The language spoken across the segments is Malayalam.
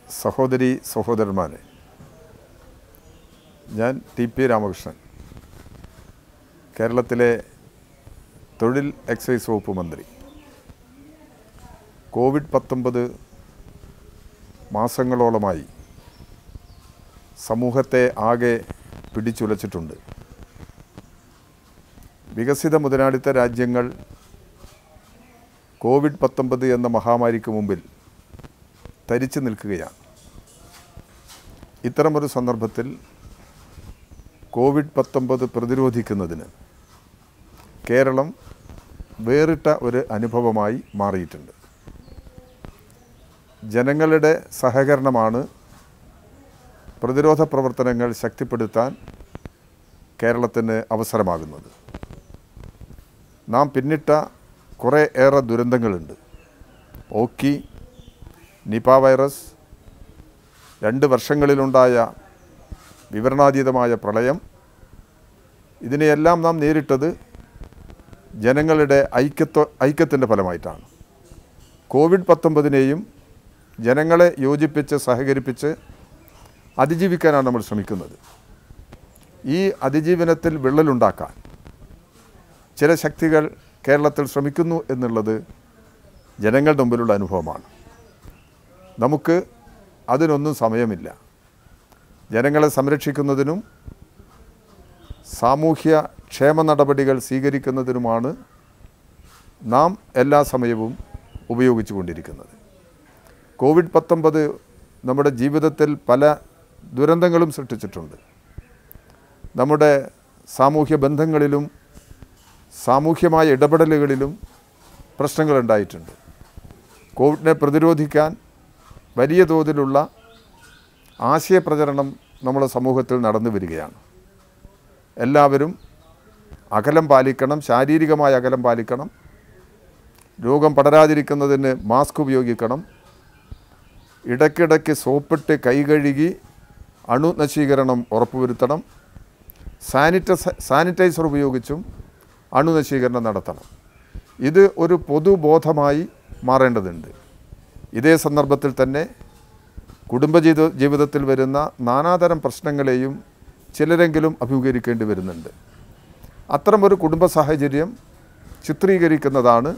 സഹോദരി സഹോദരന്മാരെ, ഞാൻ ടി.പി. രാമകൃഷ്ണൻ, കേരളത്തിലെ തൊഴിൽ എക്സൈസ് വകുപ്പ് മന്ത്രി. കോവിഡ്-19 മാസങ്ങളോളമായി സമൂഹത്തെ ആകെ പിടിച്ചുലച്ചിട്ടുണ്ട്. വികസിത മുതലാളിത്ത രാജ്യങ്ങൾ കോവിഡ്-19 എന്ന മഹാമാരിക്ക് മുമ്പിൽ തരിച്ചു നിൽക്കുകയാണ്. ഇത്തരമൊരു സന്ദർഭത്തിൽ കോവിഡ്-19 പ്രതിരോധിക്കുന്നതിന് കേരളം വേറിട്ട ഒരു അനുഭവമായി മാറിയിട്ടുണ്ട്. ജനങ്ങളുടെ സഹകരണമാണ് പ്രതിരോധ പ്രവർത്തനങ്ങൾ ശക്തിപ്പെടുത്താൻ കേരളത്തിന് അവസരമാകുന്നത്. നാം പിന്നിട്ട കുറേ ഏറെ ദുരന്തങ്ങളുണ്ട്. ഓക്കി, നിപ വൈറസ്, 2 വർഷങ്ങളിലുണ്ടായ വിവരണാതീതമായ പ്രളയം, ഇതിനെയെല്ലാം നാം നേരിട്ടത് ജനങ്ങളുടെ ഐക്യത്തിൻ്റെ ഫലമായിട്ടാണ്. കോവിഡ്-19നെയും ജനങ്ങളെ യോജിപ്പിച്ച് സഹകരിപ്പിച്ച് അതിജീവിക്കാനാണ് നമ്മൾ ശ്രമിക്കുന്നത്. ഈ അതിജീവനത്തിൽ വിള്ളലുണ്ടാക്കാൻ ചില ശക്തികൾ കേരളത്തിൽ ശ്രമിക്കുന്നു എന്നുള്ളത് ജനങ്ങളുടെ മുമ്പിലുള്ള അനുഭവമാണ്. നമുക്ക് അതിനൊന്നും സമയമില്ല. ജനങ്ങളെ സംരക്ഷിക്കുന്നതിനും സാമൂഹ്യ ക്ഷേമ നടപടികൾ സ്വീകരിക്കുന്നതിനുമാണ് നാം എല്ലാ സമയവും ഉപയോഗിച്ചു കൊണ്ടിരിക്കുന്നത്. കോവിഡ്-19 നമ്മുടെ ജീവിതത്തിൽ പല ദുരന്തങ്ങളും സൃഷ്ടിച്ചിട്ടുണ്ട്. നമ്മുടെ സാമൂഹ്യ ബന്ധങ്ങളിലും സാമൂഹ്യമായ ഇടപെടലുകളിലും പ്രശ്നങ്ങളുണ്ടായിട്ടുണ്ട്. കോവിഡിനെ പ്രതിരോധിക്കാൻ വലിയ തോതിലുള്ള ആശയപ്രചരണം നമ്മുടെ സമൂഹത്തിൽ നടന്നു വരികയാണ്. എല്ലാവരും അകലം പാലിക്കണം, ശാരീരികമായ അകലം പാലിക്കണം, രോഗം പടരാതിരിക്കുന്നതിന് മാസ്ക് ഉപയോഗിക്കണം, ഇടയ്ക്കിടയ്ക്ക് സോപ്പിട്ട് കൈ കഴുകി അണുനശീകരണം ഉറപ്പുവരുത്തണം, സാനിറ്റൈസർ ഉപയോഗിച്ചും അണുനശീകരണം നടത്തണം. ഇത് ഒരു പൊതുബോധമായി മാറേണ്ടതുണ്ട്. ഇതേ സന്ദർഭത്തിൽ തന്നെ ജീവിതത്തിൽ വരുന്ന നാനാതരം പ്രശ്നങ്ങളെയും ചിലരെങ്കിലും അഭിമുഖീകരിക്കേണ്ടി വരുന്നുണ്ട്. അത്തരമൊരു കുടുംബ സാഹചര്യം ചിത്രീകരിക്കുന്നതാണ്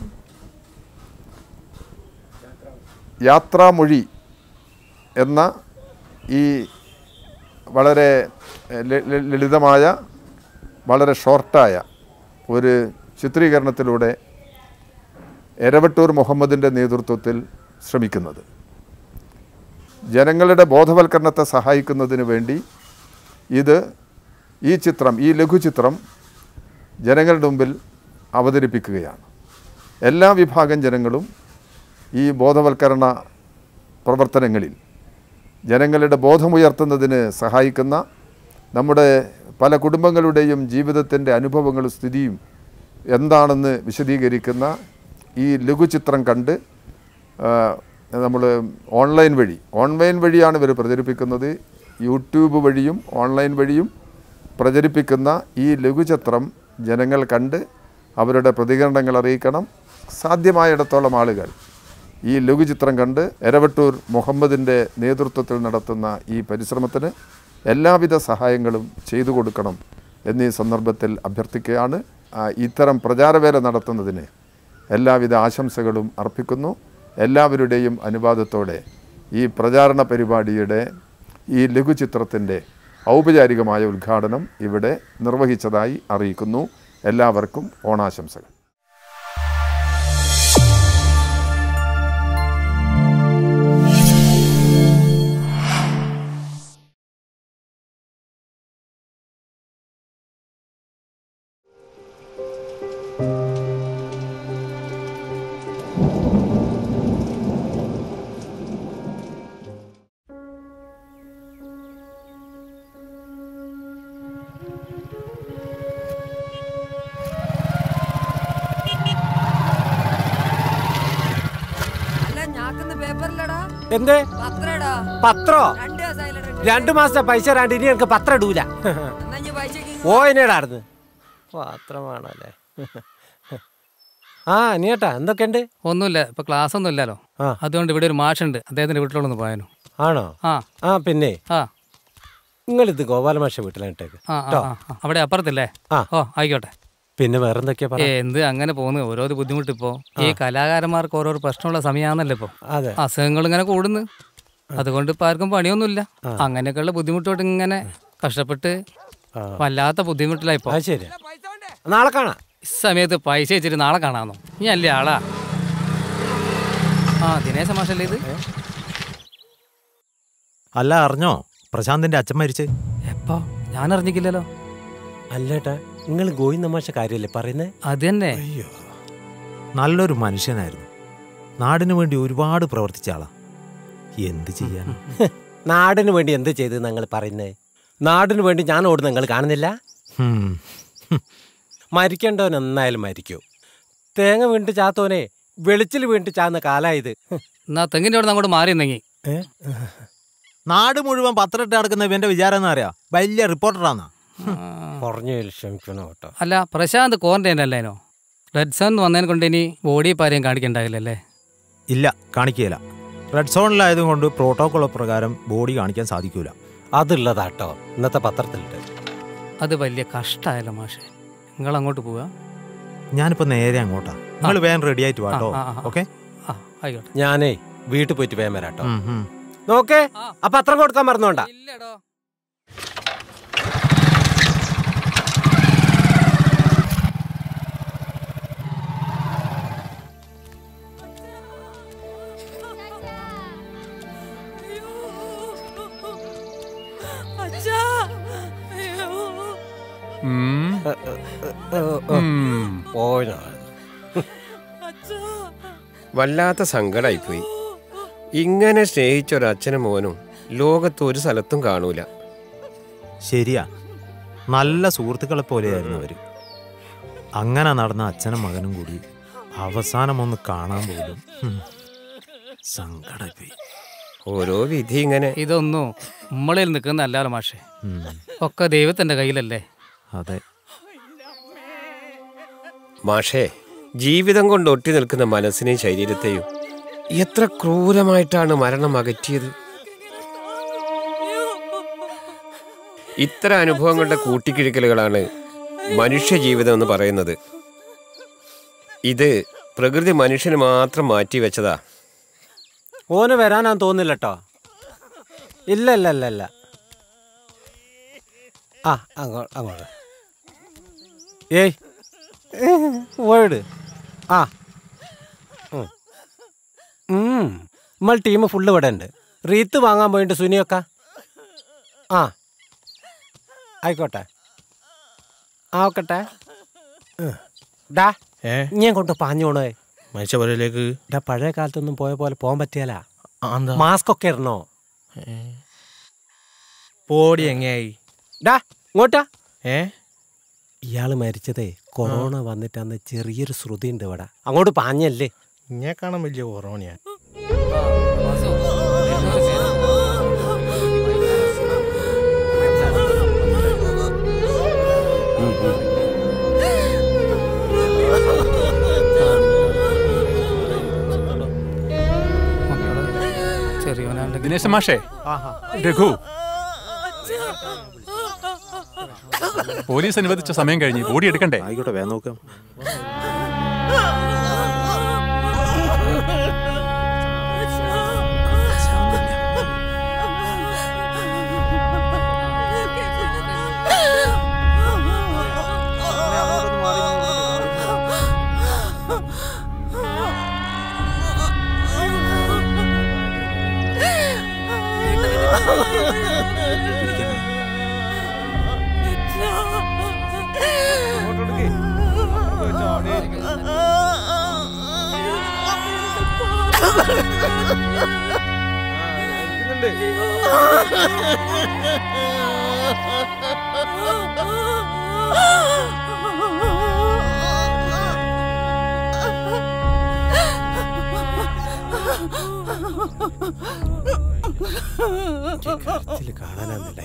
യാത്രാമൊഴി എന്ന ഈ വളരെ ലളിതമായ, വളരെ ഷോർട്ടായ ഒരു ചിത്രീകരണത്തിലൂടെ എരവട്ടൂർ മുഹമ്മദിൻ്റെ നേതൃത്വത്തിൽ ശ്രമിക്കുന്നത്. ജനങ്ങളുടെ ബോധവൽക്കരണത്തെ സഹായിക്കുന്നതിന് വേണ്ടി ഈ ലഘുചിത്രം ജനങ്ങളുടെ മുമ്പിൽ അവതരിപ്പിക്കുകയാണ്. എല്ലാ വിഭാഗം ജനങ്ങളും ഈ ബോധവൽക്കരണ പ്രവർത്തനങ്ങളിൽ ജനങ്ങളുടെ ബോധമുയർത്തുന്നതിന് സഹായിക്കുന്ന, നമ്മുടെ പല കുടുംബങ്ങളുടെയും ജീവിതത്തിൻ്റെ അനുഭവങ്ങളും സ്ഥിതിയും എന്താണെന്ന് വിശദീകരിക്കുന്ന ഈ ലഘുചിത്രം കണ്ട് നമ്മൾ ഓൺലൈൻ വഴിയാണ് ഇവർ പ്രചരിപ്പിക്കുന്നത്. യൂട്യൂബ് വഴിയും ഓൺലൈൻ വഴിയും പ്രചരിപ്പിക്കുന്ന ഈ ലഘുചിത്രം ജനങ്ങൾ കണ്ട് അവരുടെ പ്രതികരണങ്ങൾ അറിയിക്കണം. സാധ്യമായിടത്തോളം ആളുകൾ ഈ ലഘുചിത്രം കണ്ട് എരവട്ടൂർ മുഹമ്മദിൻ്റെ നേതൃത്വത്തിൽ നടത്തുന്ന ഈ പരിശ്രമത്തിന് എല്ലാവിധ സഹായങ്ങളും ചെയ്തു കൊടുക്കണം എന്നീ സന്ദർഭത്തിൽ അഭ്യർത്ഥിക്കുകയാണ്. ഇത്തരം പ്രചാരവേല നടത്തുന്നതിന് എല്ലാവിധ ആശംസകളും അർപ്പിക്കുന്നു. എല്ലാവരുടെയും അനുവാദത്തോടെ ഈ പ്രചാരണ പരിപാടിയുടെ ഈ ലഘുചിത്രത്തിൻ്റെ ഔപചാരികമായ ഉദ്ഘാടനം ഇവിടെ നിർവഹിച്ചതായി അറിയിക്കുന്നു. എല്ലാവർക്കും ഓണാശംസകൾ. എന്തേ പത്രോ? 2 മാസത്തെ പൈസ തരാണ്ട് ഇനി എനിക്ക് പത്രം ഇടൂല. ഓയനേടാർന്ന് പത്രമാണല്ലേ. ആ നീട്ടാ എന്തൊക്കെയുണ്ട്? ഒന്നുമില്ല, ഇപ്പൊ ക്ലാസ് ഒന്നും ഇല്ലല്ലോ. അതുകൊണ്ട് ഇവിടെ ഒരു മാഷുണ്ട്, അദ്ദേഹത്തിന്റെ വീട്ടിലൊന്ന് പോയാനോ. ആണോ? ആ പിന്നെ നിങ്ങളിത് ഗോപാലമാഷ വീട്ടിലായിട്ടേക്ക്. അവിടെ അപ്പുറത്തില്ലേ? ഓ ആയിക്കോട്ടെ. പിന്നെ വേറെന്തൊക്കെയാ പറയാ? എന്ത് അങ്ങനെ പോകുന്നു, ഓരോ ബുദ്ധിമുട്ടിപ്പോ. ഈ കലാകാരന്മാർക്ക് ഓരോ പ്രശ്നമുള്ള സമയമാണല്ലോ ഇപ്പൊ. അസുഖങ്ങൾ ഇങ്ങനെ കൂടുന്നു, അതുകൊണ്ട് ഇപ്പൊ ആർക്കും പണിയൊന്നുമില്ല. അങ്ങനെയൊക്കെയുള്ള ബുദ്ധിമുട്ടോട്ട് ഇങ്ങനെ കഷ്ടപ്പെട്ട് വല്ലാത്ത ബുദ്ധിമുട്ടിലായിപ്പോ. ശരി, നാളെ കാണാം. ഈ സമയത്ത് പൈസ വെച്ചിട്ട് നാളെ കാണാമെന്നോ? നീ അല്ലേ ആളാ? ദിനേശ മാഷല്ലേ ഇത്? അല്ല, അറിഞ്ഞോ പ്രശാന്തിന്റെ അച്ഛൻ മരിച്ച്? എപ്പോ? ഞാൻ അറിഞ്ഞിട്ടില്ലല്ലോ. അല്ലേട്ടാ, നിങ്ങൾ ഗോവിന്ദ മാഷ കാര്യല്ലേ പറയുന്നത്? അത് തന്നെ. അയ്യോ, നല്ലൊരു മനുഷ്യനായിരുന്നു. നാടിനു വേണ്ടി ഒരുപാട് പ്രവർത്തിച്ച ആളാ. എന്ത് ചെയ്യാൻ? നാടിനു വേണ്ടി എന്ത് ചെയ്ത് നിങ്ങൾ പറയുന്നേ? നാടിനു വേണ്ടി ഞാൻ ഓടുന്ന നിങ്ങൾ കാണുന്നില്ല? മരിക്കേണ്ടവൻ എന്നായാലും മരിക്കൂ. തേങ്ങ വീണിട്ട് ചാത്തോനെ വെളിച്ചിൽ വീണിട്ട് ചാന്ന കാലായത്. എന്നാ തെങ്ങിന്റെ അവിടെ അങ്ങോട്ട് മാറി എന്നെങ്കി. നാട് മുഴുവൻ പത്രമിട്ട് നടക്കുന്ന ഇവന്റെ വിചാരം എന്ന് അറിയാം, വലിയ റിപ്പോർട്ടറാന്നാ. പറഞ്ഞു ക്ഷമിക്കണം കേട്ടോ. അല്ല, പ്രശാന്ത് ക്വാറന്റൈൻ അല്ലേനോ? റെഡ് സോൺ വന്നതിനെ കൊണ്ട് ഇനി ബോഡി പാരെയും കാണിക്കണ്ടാകില്ലല്ലേ? ഇല്ല, കാണിക്കുകയില്ല. റെഡ് സോണിലായതുകൊണ്ട് പ്രോട്ടോകോൾ പ്രകാരം ബോഡി കാണിക്കാൻ സാധിക്കൂല. അതുള്ളതാട്ടോ ഇന്നത്തെ പത്രത്തിലുണ്ട്. അത് വലിയ കഷ്ടമായല്ലോ മാഷെ. നിങ്ങൾ അങ്ങോട്ട് പോവാ? ഞാനിപ്പോ നേരെ അങ്ങോട്ടാ. നിങ്ങൾ വേഗം റെഡി ആയിട്ട് വാട്ടോ. ഓക്കെ, ആയിക്കോട്ടെ. ഞാനേ വീട്ടിൽ പോയിട്ട് വേഗം വരാട്ടോ. നോക്കേ, ആ പത്രം കൊടുക്കാൻ മറന്നോണ്ടാ. ഇല്ലടോ. വല്ലാത്ത സങ്കടമായിപ്പോയി. ഇങ്ങനെ സ്നേഹിച്ചൊരച്ഛനും മോനും ലോകത്ത് ഒരു സ്ഥലത്തും കാണൂല. ശരിയാ, നല്ല സുഹൃത്തുക്കളെ പോലെയായിരുന്നു അവര്. അങ്ങനെ നടന്ന അച്ഛനും മകനും കൂടി അവസാനം ഒന്ന് കാണാൻ പോലും സങ്കടമായി. ഓരോ വിധി ഇങ്ങനെ. ഇതൊന്നും നമ്മളിൽ നിൽക്കുന്ന അല്ലാലോ മാഷെ, ഒക്കെ ദൈവത്തിന്റെ കയ്യിലല്ലേ. അതെ മാഷേ, ജീവിതം കൊണ്ട് ഒട്ടി നിൽക്കുന്ന മനസ്സിനെയും ശരീരത്തെയും എത്ര ക്രൂരമായിട്ടാണ് മരണം അകറ്റിയത്. ഇത്തരം അനുഭവങ്ങളുടെ കൂട്ടിക്കിഴിക്കലുകളാണ് മനുഷ്യ ജീവിതം എന്ന് പറയുന്നത്. ഇത് പ്രകൃതി മനുഷ്യന് മാത്രം മാറ്റി വെച്ചതാ. ഓന് വരാനാന്ന് തോന്നില്ല കേട്ടോ. ഇല്ല ഇല്ല ഇല്ല ഇല്ല. അങ്ങോട്ട് ഏയ് വേർഡ്. നമ്മൾ ടീം ഫുള്ള് ഇവിടെ ഉണ്ട്. റീത്ത് വാങ്ങാൻ പോയിട്ട് സുനിയൊക്കെ. ആയിക്കോട്ടെ, ഓക്കട്ടെ. ഡാ ഞാൻ കൊണ്ട് പാഞ്ഞോണേ മനുഷ്യപുരയിലേക്ക്. പഴയ കാലത്തൊന്നും പോയ പോലെ പോകാൻ പറ്റിയല്ല. മാസ്ക് ഒക്കെ ഇടണോ? പോടി എങ്ങായി. ഡാ ഇങ്ങോട്ടാ. ഇയാള് മരിച്ചതേ കൊറോണ വന്നിട്ടാന്ന് ചെറിയൊരു ശ്രുതി ഉണ്ട് ഇവിടെ. അങ്ങോട്ട് പാഞ്ഞല്ലേ. ഇങ്ങനെ കാണാൻ വലിയ കൊറോണയാ. ദിനേശ മാഷേ, രഘു, പോലീസ് അനുവദിച്ച സമയം കഴിഞ്ഞ് ബോഡി എടുക്കണ്ടേ? ആയിക്കോട്ടെ, വേഗം നോക്കാം. കാണാനാന്നില്ല.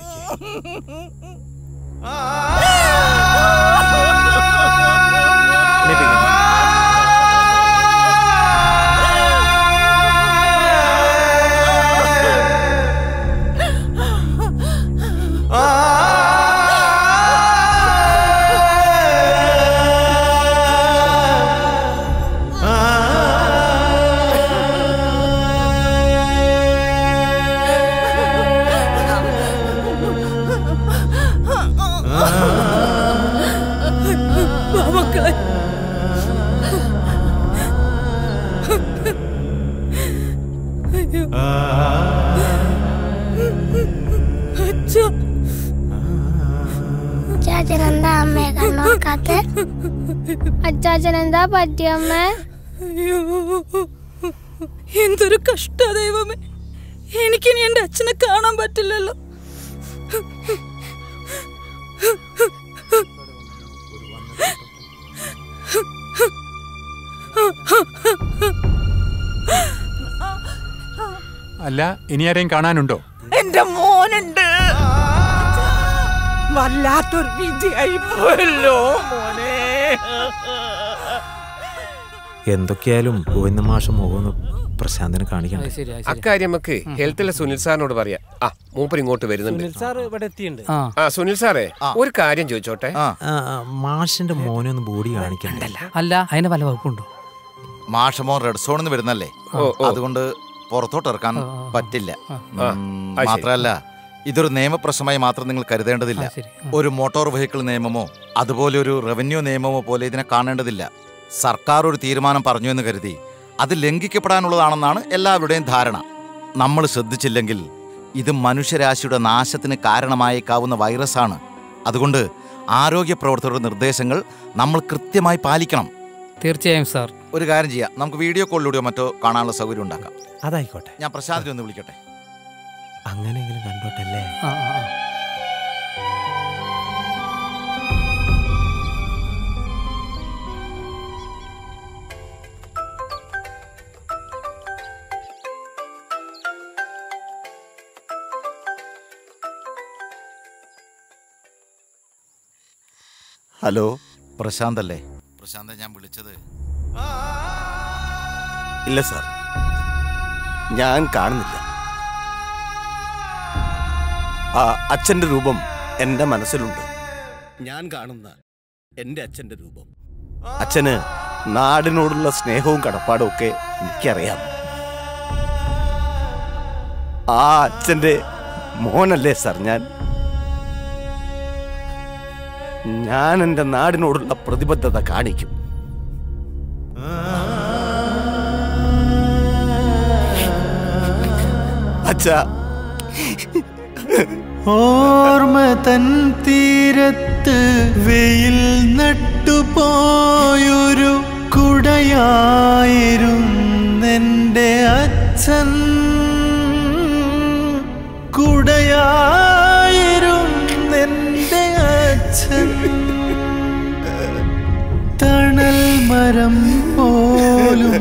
അച്ചാച്ചൻ എന്താ അമ്മയെ കണ്ണോക്കാത്തെ? അച്ചാച്ചൻ എന്താ പറ്റിയമ്മ? എന്തൊരു കഷ്ട ദൈവമേ, എനിക്കിനി എന്റെ അച്ഛനെ കാണാൻ പറ്റില്ലല്ലോ. അല്ല, ഇനി ആരെയും കാണാനുണ്ടോ? എന്റെ മോനുണ്ട്. വല്ലാത്തൊരു വിധിയായി പോയല്ലോ മോനെ. എന്തൊക്കെയായാലും ഗോവിന്ദ മാഷ മുഖമൊന്ന് പ്രശാന്തിനെ കാണിക്കണ്ടേ? അക്കാര്യം നമുക്ക് ഹെൽത്തിലെ സുനിൽ സാറിനോട് പറയാം. മൂപ്പർ ഇങ്ങോട്ട് വരുന്നുണ്ട്. സുനിൽ സാറേ, ഒരു കാര്യം ചോദിച്ചോട്ടെ. മാഷിന്റെ മോനെ ഒന്ന് ബോഡി കാണിക്കണ്ടല്ല? അല്ല, അതിന് പല വകുപ്പുണ്ടോ? മാഷമോൻ റെഡ് സോണിൽ വരുന്നല്ലേ, അതുകൊണ്ട് പുറത്തോട്ട് ഇറക്കാൻ പറ്റില്ല. മാത്രല്ല, ഇതൊരു നിയമപ്രശ്നമായി മാത്രം നിങ്ങൾ കരുതേണ്ടതില്ല. ഒരു മോട്ടോർ വെഹിക്കിൾ നിയമമോ അതുപോലെ ഒരു റവന്യൂ നിയമമോ പോലെ ഇതിനെ കാണേണ്ടതില്ല. സർക്കാർ ഒരു തീരുമാനം പറഞ്ഞു എന്ന് കരുതി അത് ലംഘിക്കപ്പെടാനുള്ളതാണെന്നാണ് എല്ലാവരുടെയും ധാരണ. നമ്മൾ ശ്രദ്ധിച്ചില്ലെങ്കിൽ ഇത് മനുഷ്യരാശിയുടെ നാശത്തിന് കാരണമായേക്കാവുന്ന വൈറസാണ്. അതുകൊണ്ട് ആരോഗ്യ പ്രവർത്തകരുടെ നിർദ്ദേശങ്ങൾ നമ്മൾ കൃത്യമായി പാലിക്കണം. തീർച്ചയായും സാർ. ഒരു കാര്യം ചെയ്യാം, നമുക്ക് വീഡിയോ കോളിലൂടെയോ മറ്റോ കാണാനുള്ള സൗകര്യം ഉണ്ടാക്കാം. അതായിക്കോട്ടെ. ഞാൻ പ്രശാന്തിനെ ഒന്ന് വിളിക്കട്ടെ. അങ്ങനെയെങ്കിലും കണ്ടോട്ടല്ലേ. ഹലോ, പ്രശാന്ത് അല്ലേ? പ്രശാന്ത്, ഞാൻ വിളിച്ചത്. ഇല്ല സാർ, ഞാൻ കാണുന്നില്ല. ആ അച്ഛൻ്റെ രൂപം എൻ്റെ മനസ്സിലുണ്ട്. ഞാൻ കാണുന്ന എൻ്റെ അച്ഛൻ്റെ രൂപം. അച്ഛന് നാടിനോടുള്ള സ്നേഹവും കടപ്പാടും ഒക്കെ എനിക്കറിയാം. ആ അച്ഛൻ്റെ മോനല്ലേ സാർ ഞാൻ എൻ്റെ നാടിനോടുള്ള പ്രതിബദ്ധത കാണിക്കും. അച്ഛാ, ഓർമ്മ തൻ തീരത്ത് വെയിൽ നട്ടുപോയൊരു കുടയായിരുന്നെൻ്റെ അച്ഛൻ. കുടയായിരുന്നെൻ്റെ അച്ഛൻ. തണൽ മരം പോലും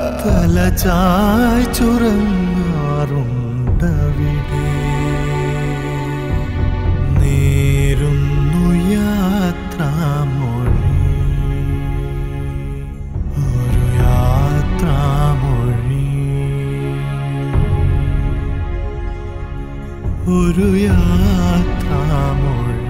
തലചായ്ച്ചുറങ്ങാറുണ്ടവിടെ. നേരുന്നു യാത്രാമൊഴി, ഒരു യാത്രാമൊഴി, ഒരു യാത്രാമൊഴി.